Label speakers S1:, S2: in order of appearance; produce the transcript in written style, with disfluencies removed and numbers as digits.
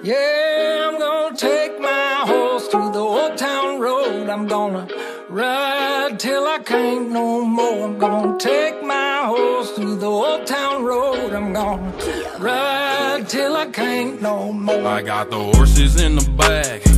S1: Yeah, I'm gonna take my horse through the old town road. I'm gonna ride till I can't no more. I'm gonna take my horse through the old town road. I'm gonna ride till I can't no more.
S2: I got the horses in the back,